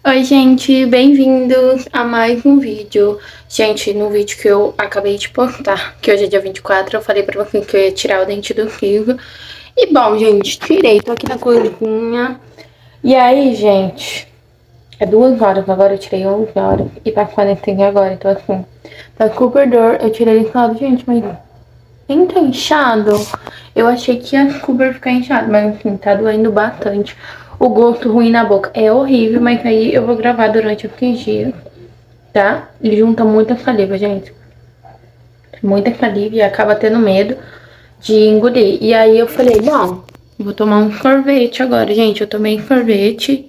Oi, gente, bem-vindos a mais um vídeo. Gente, no vídeo que eu acabei de postar, que hoje é dia 24, eu falei pra vocês que eu ia tirar o dente do siso. E bom, gente, tirei, tô aqui na cozinha. E aí, gente, é 2 horas, agora eu tirei 11 horas e tá 45 agora, então assim, tá super dor. Eu tirei esse lado, gente, mas nem tá inchado. Eu achei que ia super ficar inchado, mas enfim, tá doendo bastante. O gosto ruim na boca é horrível, mas aí eu vou gravar durante os dias, tá? E junta muita saliva, gente. Muita saliva e acaba tendo medo de engolir. E aí eu falei, bom, vou tomar um sorvete agora, gente. Eu tomei sorvete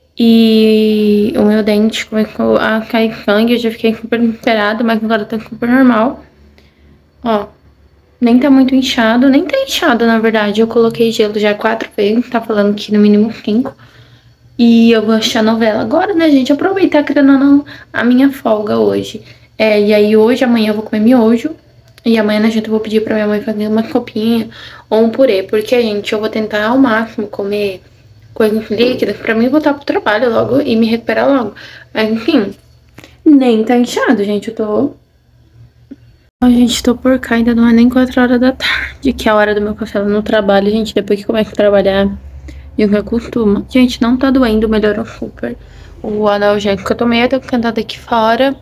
e o meu dente começou a cair sangue. Eu já fiquei super desesperada, mas agora tá super normal. Ó. Nem tá muito inchado, nem tá inchado, na verdade. Eu coloquei gelo já 4 vezes, tá falando que no mínimo 5. E eu vou assistir a novela agora, né, gente? Aproveitar, querendo ou não, a minha folga hoje. E aí hoje, amanhã eu vou comer miojo. E amanhã na janta eu vou pedir pra minha mãe fazer uma sopinha ou um purê. Porque, gente, eu vou tentar ao máximo comer coisas líquidas pra mim voltar pro trabalho logo e me recuperar logo. Mas, enfim, nem tá inchado, gente. Eu tô... Ó, gente, tô por cá, ainda não é nem 4 horas da tarde, que é a hora do meu café lá no trabalho, gente. Depois que começa a trabalhar, eu me acostumo. Gente, não tá doendo, melhorou super. O analgésico que eu tomei, eu tô cantando aqui fora.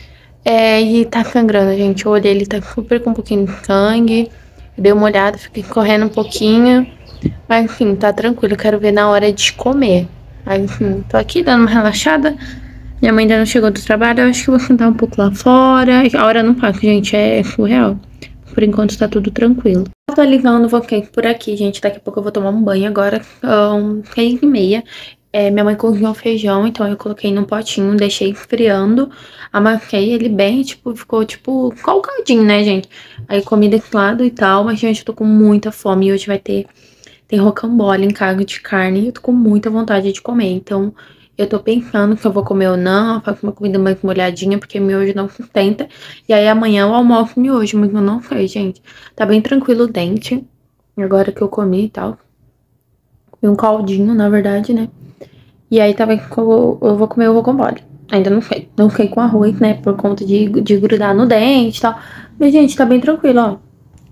E tá sangrando, gente. Eu olhei, ele tá super com um pouquinho de sangue. Eu dei uma olhada, fiquei correndo um pouquinho. Mas, enfim, tá tranquilo. Eu quero ver na hora de comer. Aí, enfim, tô aqui dando uma relaxada. Minha mãe ainda não chegou do trabalho, eu acho que eu vou sentar um pouco lá fora. A hora não passa, gente, é surreal. Por enquanto tá tudo tranquilo. Atualizando, vou ficar por aqui, gente. Daqui a pouco eu vou tomar um banho agora, 6h30. Minha mãe cozinhou feijão, então eu coloquei num potinho, deixei esfriando. Amassei ele bem, tipo, ficou tipo colgadinho, né, gente? Aí comi desse lado e tal, mas, gente, eu tô com muita fome e hoje tem rocambole em carne de carne e eu tô com muita vontade de comer. Então, eu tô pensando se eu vou comer ou não, faço uma comida mais molhadinha, porque miojo não sustenta. E aí amanhã eu almoço miojo, mas eu não sei, gente. Tá bem tranquilo o dente, agora que eu comi e tal. Comi um caldinho, na verdade, né? E aí também eu vou comer o rocambole. Ainda não sei. Não sei com arroz, né? Por conta de grudar no dente e tal. Mas, gente, tá bem tranquilo, ó.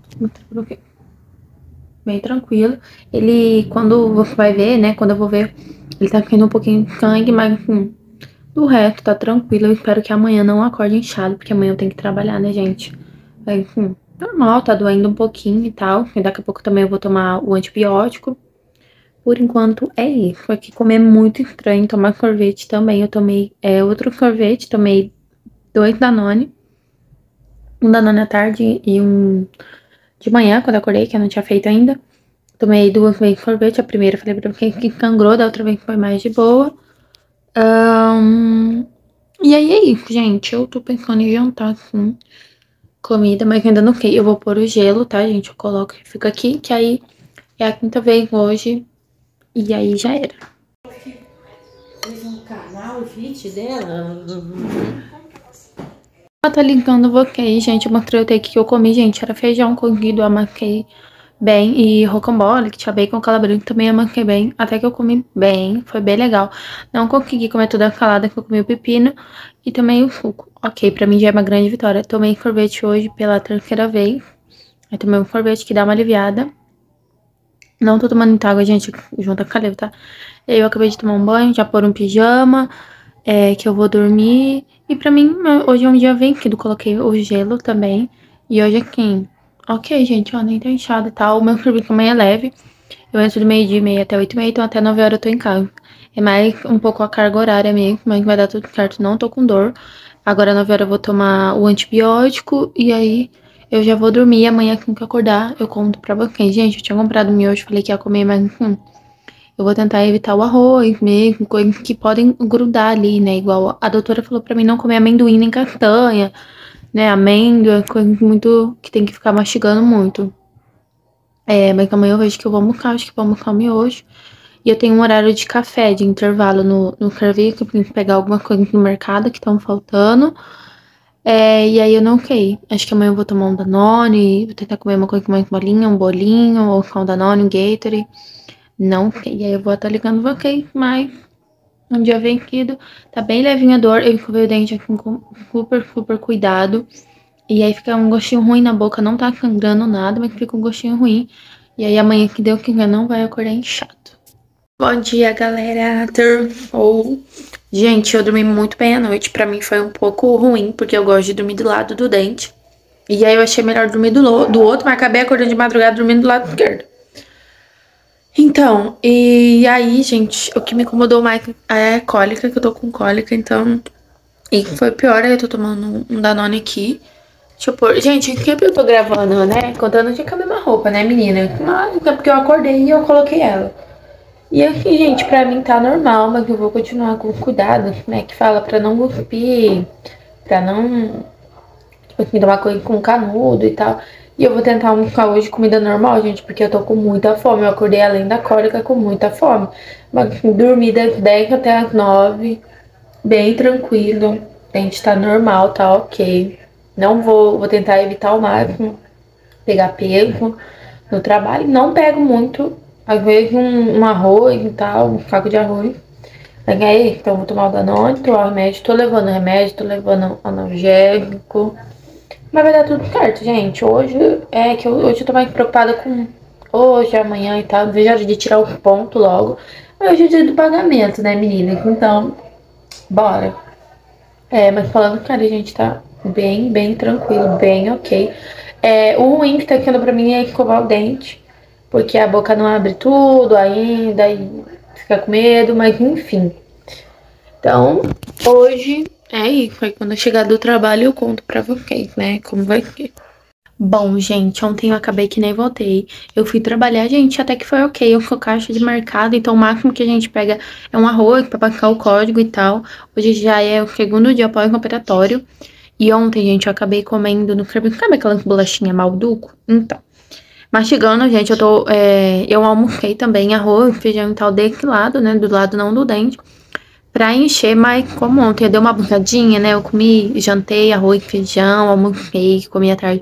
Bem tranquilo. Ele, quando você vai ver, né? Quando eu vou ver, ele tá ficando um pouquinho de sangue, mas assim, do resto tá tranquilo. Eu espero que amanhã não acorde inchado, porque amanhã eu tenho que trabalhar, né, gente? Aí, assim, normal, tá doendo um pouquinho e tal. E daqui a pouco também eu vou tomar o antibiótico. Por enquanto é isso. Aqui comer é muito estranho. Tomar sorvete também. Eu tomei outro sorvete, tomei 2 Danone. Um Danone à tarde e um de manhã, quando eu acordei, que eu não tinha feito ainda. Tomei 2 vezes sorvete. A primeira eu falei pra quem que sangrou, da outra vez foi mais de boa. E aí é isso, gente. Eu tô pensando em jantar, assim, comida, mas ainda não sei. Eu vou pôr o gelo, tá, gente? Eu coloco e fica aqui, que aí é a 5ª vez hoje. E aí já era. Fez um canal, o feed dela. Ela tá linkando vocês, gente. Eu mostrei o take que eu comi, gente. Era feijão cozido, amassei bem. E rocambole, que tinha bacon calabresa, também amassei bem. Até que eu comi bem, foi bem legal. Não consegui comer toda a salada, que eu comi o pepino. E também o suco. Ok, pra mim já é uma grande vitória. Tomei sorvete hoje pela 3ª vez. Aí tomei um sorvete que dá uma aliviada. Não tô tomando muita água, gente, junto com a caleva, tá? Eu acabei de tomar um banho, já pôr um pijama, que eu vou dormir. E pra mim, hoje é um dia vencido. Coloquei o gelo também. E hoje aqui, ok, gente, ó, nem tá inchado e tal. O meu serviço também é leve. Eu entro do 12h30 até 8h30, então até 9 horas eu tô em casa. É mais um pouco a carga horária mesmo, mas vai dar tudo certo. Não tô com dor. Agora, 9 horas eu vou tomar o antibiótico e aí eu já vou dormir. Amanhã, assim que eu acordar, eu conto pra vocês. Gente, eu tinha comprado miojo, falei que ia comer, mas eu vou tentar evitar o arroz mesmo, coisas que podem grudar ali, né? Igual a doutora falou pra mim não comer amendoim nem castanha, né? Amêndoa, coisa muito que tem que ficar mastigando muito. Mas amanhã eu vejo que eu vou almoçar, acho que vou almoçar miojo. E eu tenho um horário de café, de intervalo no serviço, eu tenho que pegar alguma coisa no mercado que estão faltando. E aí eu não sei. Acho que amanhã eu vou tomar um Danone, vou tentar comer uma coisa com mais bolinha, um bolinho, ou só um Danone, um Gatorade. Não sei. E aí eu vou estar ligando vocês, mas um dia vencido, tá bem levinha a dor, eu escovei o dente aqui com super cuidado. E aí fica um gostinho ruim na boca, não tá sangrando nada, mas fica um gostinho ruim. E aí amanhã que deu que não vai acordar inchado. Bom dia, galera. Gente, eu dormi muito bem à noite. Pra mim foi um pouco ruim, porque eu gosto de dormir do lado do dente. E aí eu achei melhor dormir do outro, mas acabei acordando de madrugada dormindo do lado esquerdo. Então, e aí, gente, o que me incomodou mais é cólica, que eu tô com cólica, então... E foi pior, aí eu tô tomando um Danone aqui. Deixa eu pôr... Gente, sempre eu tô gravando, né? Contando de com a mesma roupa, né, menina? Mas é porque eu acordei e eu coloquei ela. E aqui, gente, pra mim tá normal, mas eu vou continuar com cuidado, né? Que fala pra não cuspir, pra não, tipo assim, tomar coisa com canudo e tal. E eu vou tentar almoçar hoje comida normal, gente, porque eu tô com muita fome. Eu acordei além da cólica com muita fome. Mas dormi das 10 até as 9, bem tranquilo. O dente tá normal, tá ok. Não vou tentar evitar ao máximo pegar peso no trabalho. Não pego muito. Às vezes um arroz e tal, um saco de arroz. Aí, então eu vou tomar o Danone, tomar o remédio. Tô levando remédio, tô levando analgésico. Mas vai dar tudo certo, gente. Hoje hoje eu tô mais preocupada com hoje, amanhã e tal. Não vejo a hora de tirar o ponto logo. Mas hoje é dia do pagamento, né, meninas? Então, bora. Mas falando, cara, a gente tá bem tranquilo, bem ok. O ruim que tá ficando pra mim é escovar o dente, porque a boca não abre tudo ainda e fica com medo, mas enfim. Então, hoje é isso. Aí quando eu chegar do trabalho eu conto pra vocês, né, como vai ser. Bom, gente, ontem eu acabei que nem voltei. Eu fui trabalhar, gente, até que foi ok. Eu sou caixa de mercado, então o máximo que a gente pega é um arroz pra passar o código e tal. Hoje já é o segundo dia pós-operatório. E ontem, gente, eu acabei comendo no serviço. Sabe aquela bolachinha malduco? Então, mastigando, gente, eu almocei também arroz, feijão e tal desse lado, né? Do lado não do dente. Pra encher, mas como ontem eu dei uma abundadinha, né? Eu comi, jantei arroz, feijão, almocei, comi à tarde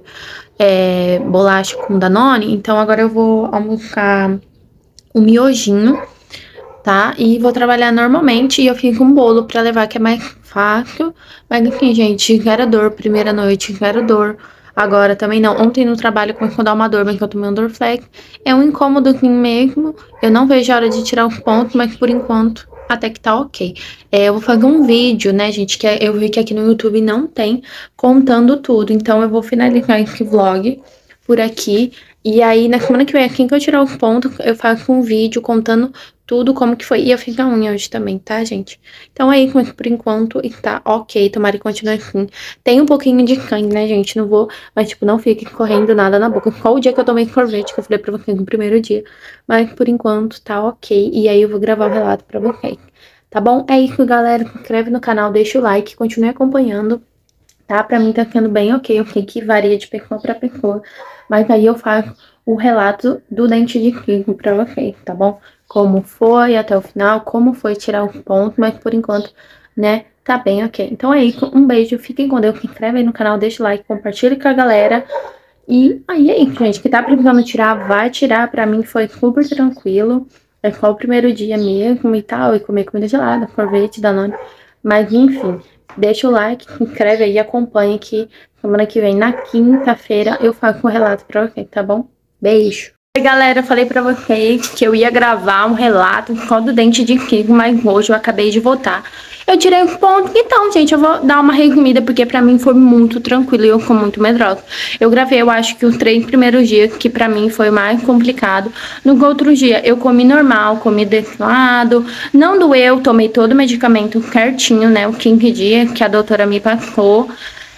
bolacha com Danone. Então agora eu vou almoçar o miojinho, tá? E vou trabalhar normalmente e eu fiz um bolo pra levar, que é mais fácil. Mas enfim, gente, zero dor, primeira noite, zero dor. Agora também não. Ontem no trabalho começou a dar uma dor, mas eu tomei um Dorflex. É um incômodo assim mesmo. Eu não vejo a hora de tirar os pontos, mas por enquanto até que tá ok. Eu vou fazer um vídeo, né, gente, que eu vi que aqui no YouTube não tem, contando tudo. Então eu vou finalizar esse vlog por aqui. E aí, na semana que vem, assim que eu tirar os pontos, eu faço um vídeo contando tudo como que foi. E eu fiz a unha hoje também, tá, gente? Então é isso, mas por enquanto está ok. Tomara que continue assim. Tem um pouquinho de sangue, né, gente? Não vou, mas tipo, não fique correndo nada na boca. Qual o dia que eu tomei sorvete, que eu falei pra vocês no primeiro dia. Mas por enquanto tá ok. E aí eu vou gravar o relato pra vocês. Tá bom? É isso, galera. Se inscreve no canal, deixa o like, continue acompanhando. Tá? Pra mim tá sendo bem ok. Eu sei que varia de pessoa pra pessoa. Mas aí eu faço o relato do dente de cisne pra vocês, tá bom? Como foi até o final, como foi tirar os pontos, mas por enquanto, né, tá bem ok. Então é isso, um beijo, fiquem com Deus, se inscreve aí no canal, deixa o like, compartilha com a galera. E aí é isso, gente, que tá precisando tirar, vai tirar. Pra mim foi super tranquilo. É só o primeiro dia mesmo e tal, e comer comida gelada, sorvete, Danone. Mas enfim, deixa o like, se inscreve aí, acompanha que semana que vem, na quinta-feira, eu faço um relato pra vocês, tá bom? Beijo! Oi, galera, eu falei pra vocês que eu ia gravar um relato só do dente de cisne, mas hoje eu acabei de voltar. Eu tirei os pontos, então, gente, eu vou dar uma resumida, porque pra mim foi muito tranquilo e eu fui muito medrosa. Eu gravei, eu acho que os 3 primeiros dias, que pra mim foi mais complicado. No outro dia, eu comi normal, comi desse lado, não doeu, tomei todo o medicamento certinho, né, o 15 dias que a doutora me passou.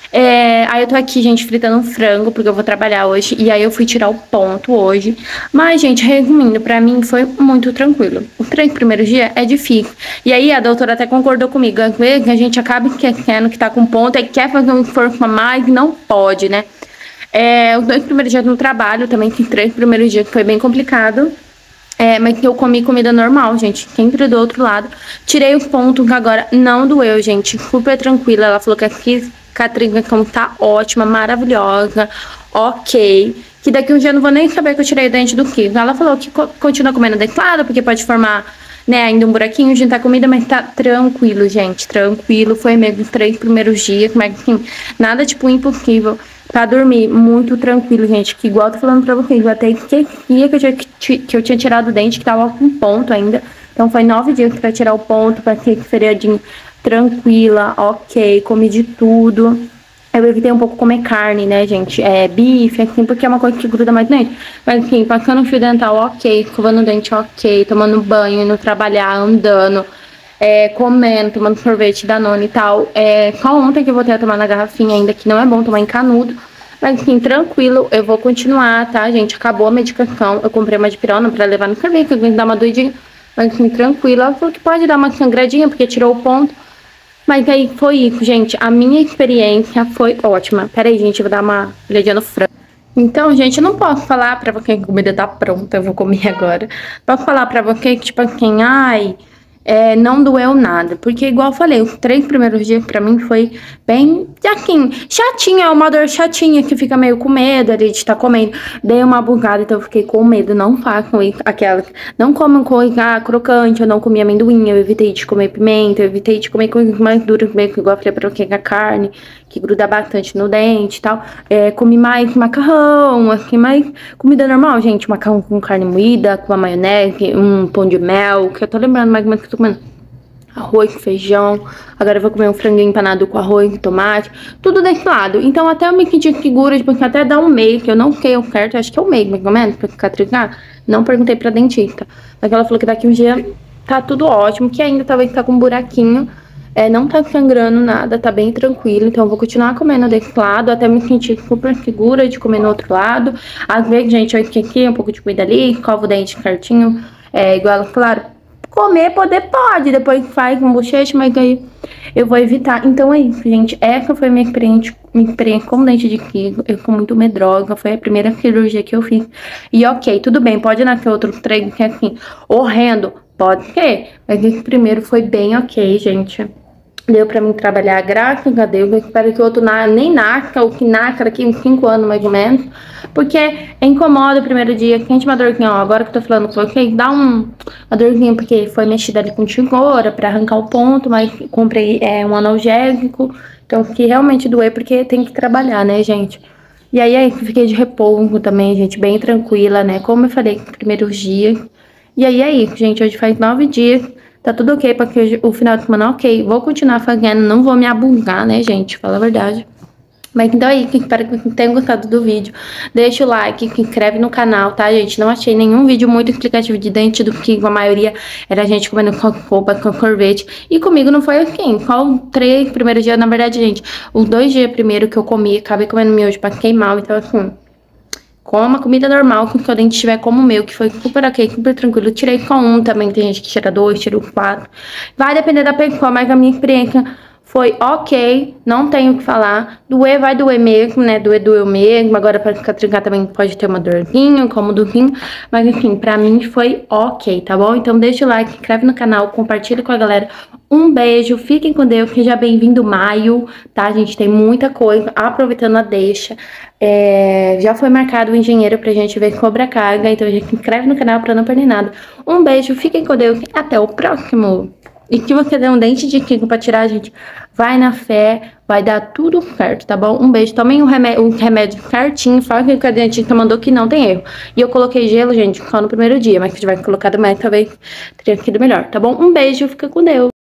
Aí eu tô aqui, gente, fritando um frango, porque eu vou trabalhar hoje. E aí eu fui tirar o ponto hoje. Mas, gente, resumindo, pra mim foi muito tranquilo. Os 3 primeiros dias é difícil. E aí a doutora até concordou comigo. Às vezes a gente acaba esquecendo que tá com ponto e quer fazer um esforço a mais e não pode, né? Os 2 primeiros dias no trabalho também, que 3 primeiros dias foi bem complicado. Mas eu comi comida normal, gente, sempre do outro lado. Tirei os pontos, agora não doeu, gente, super tranquila. Ela falou que aqui cicatrização tá ótima, maravilhosa, ok. Que daqui um dia eu não vou nem saber que eu tirei o dente do cisne. Ela falou que continua comendo desse lado, porque pode formar né, ainda um buraquinho de tá comida, mas tá tranquilo, gente, tranquilo. Foi mesmo os 3 primeiros dias, mas assim, nada, tipo, impossível. Pra dormir, muito tranquilo, gente. Que igual eu tô falando pra vocês, eu até esquecia que eu tinha tirado o dente, que tava com ponto ainda. Então foi 9 dias pra tirar o ponto, pra ter esse feriadinho tranquila, ok, comi de tudo. Eu evitei um pouco comer carne, né, gente? Bife, assim, porque é uma coisa que gruda mais no dente. Mas, assim, passando fio dental, ok. Escovando o dente, ok. Tomando banho, indo trabalhar, andando, comendo, tomando sorvete, Danone e tal. Só ontem que eu voltei a tomar na garrafinha ainda, que não é bom tomar em canudo. Mas, assim, tranquilo, eu vou continuar, tá, gente? Acabou a medicação. Eu comprei uma dipirona pra levar no sorvete, que eu vou dar uma doidinha. Mas, assim, tranquilo. Ela falou que pode dar uma sangradinha, porque tirou o ponto. Mas aí foi isso, gente. A minha experiência foi ótima. Pera aí, gente, eu vou dar uma olhadinha no frango. Então, gente, eu não posso falar pra você que a comida tá pronta, eu vou comer agora. Posso falar pra você que, tipo assim, ai, não doeu nada. Porque, igual eu falei, os 3 primeiros dias pra mim foi bem, assim, chatinha. É uma dor chatinha que fica meio com medo ali de estar comendo. Dei uma bugada, então eu fiquei com medo. Não façam isso, aquelas. Não comam coisa crocante, eu não comi amendoim, eu evitei de comer pimenta, eu evitei de comer coisas mais duras mesmo, igual eu falei pra você, a carne, que gruda bastante no dente e tal. Comi mais macarrão, assim, mais comida normal, gente. Macarrão com carne moída, com uma maionese, um pão de mel, que eu tô lembrando mais ou menos que eu tô comendo. Arroz, feijão. Agora eu vou comer um franguinho empanado com arroz e tomate. Tudo desse lado. Então até eu me senti segura, porque até dá um mês, que eu não sei o certo, acho que é um mês, mais ou menos, pra cicatrizar. Não perguntei pra dentista. Mas ela falou que daqui um dia tá tudo ótimo, que ainda talvez tá com um buraquinho. Não tá sangrando nada, tá bem tranquilo. Então eu vou continuar comendo desse lado, até me sentir super segura de comer no outro lado. Às vezes, gente, eu esqueci um pouco de comida ali, escovo o dente certinho. Igual, claro, comer, pode, depois faz um bochecho, mas aí eu vou evitar. Então é isso, gente. Essa foi minha experiência com dente de quigo. Eu fico muito medrosa, foi a primeira cirurgia que eu fiz. E ok, tudo bem, pode nascer outros 3 que é assim, horrendo, pode ser. Mas esse primeiro foi bem ok, gente. Deu pra mim trabalhar, graças a Deus. Eu espero que o outro nem nasça, ou que nasça daqui uns 5 anos mais ou menos. Porque incomoda o primeiro dia, sente uma dorzinha, ó. Agora que eu tô falando com vocês, dá uma dorzinha, porque foi mexida ali com tesoura pra arrancar o ponto, mas comprei um analgésico. Então, que realmente doer, porque tem que trabalhar, né, gente? E aí fiquei de repouso também, gente, bem tranquila, né? Como eu falei, primeiros dias. E aí é isso, gente. Hoje faz 9 dias. Tá tudo ok, porque hoje, o final de semana ok. Vou continuar fazendo, não vou me abugar, né, gente? Fala a verdade. Mas então é isso, espero que vocês tenham gostado do vídeo. Deixa o like, se inscreve no canal, tá, gente? Não achei nenhum vídeo muito explicativo de dente do que a maioria era a gente comendo com roupa, com sorvete. E comigo não foi assim. Só os 3 primeiros dias, na verdade, gente. Os 2 dias primeiro que eu comi, acabei comendo miojo pra queimar, então assim... Coma comida normal, com o seu dente estiver como o meu, que foi super ok, super tranquilo. Tirei só um também, tem gente que tira 2, tira 4. Vai depender da pessoa, mas a minha experiência foi ok, não tenho o que falar. Doer vai doer mesmo, né? Doeu mesmo. Agora pra cicatrizar também pode ter uma dorzinha, como do rim. Mas enfim, pra mim foi ok, tá bom? Então deixa o like, se inscreve no canal, compartilha com a galera. Um beijo, fiquem com Deus, seja bem-vindo maio, tá, gente? Tem muita coisa, aproveitando a deixa. Já foi marcado o engenheiro pra gente ver sobre a carga, então a gente se inscreve no canal pra não perder nada. Um beijo, fiquem com Deus, até o próximo. E se você der um dente de quigo pra tirar, gente, vai na fé, vai dar tudo certo, tá bom? Um beijo, tomem o remédio certinho, fala que a dentista mandou que não tem erro. E eu coloquei gelo, gente, só no primeiro dia, mas se tivesse colocado mais, talvez teria sido melhor, tá bom? Um beijo, fica com Deus.